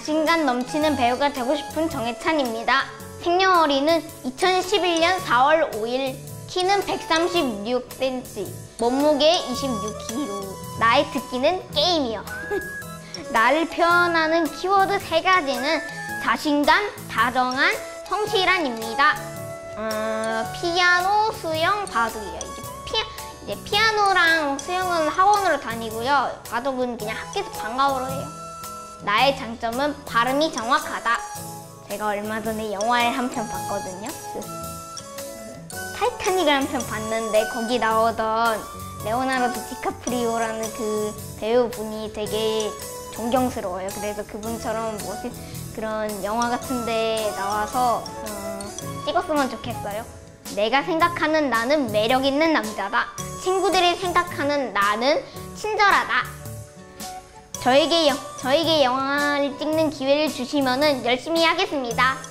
자신감 넘치는 배우가 되고 싶은 정해찬입니다. 생년월일은 2011년 4월 5일, 키는 136cm, 몸무게 26kg, 나의 특기는 게임이요. 나를 표현하는 키워드 3가지는 자신감, 다정한, 성실한입니다. 피아노, 수영, 바둑이요. 이제 피아노랑 수영은 학원으로 다니고요. 바둑은 그냥 학교에서 방과후로 해요. 나의 장점은 발음이 정확하다. 제가 얼마 전에 영화를 한 편 봤거든요. 타이타닉을 한 편 봤는데 거기 나오던 레오나르도 디카프리오라는 그 배우분이 되게 존경스러워요. 그래서 그분처럼 그런 영화 같은 데 나와서 찍었으면 좋겠어요. 내가 생각하는 나는 매력 있는 남자다. 친구들이 생각하는 나는 친절하다. 저에게 영화를 찍는 기회를 주시면 열심히 하겠습니다.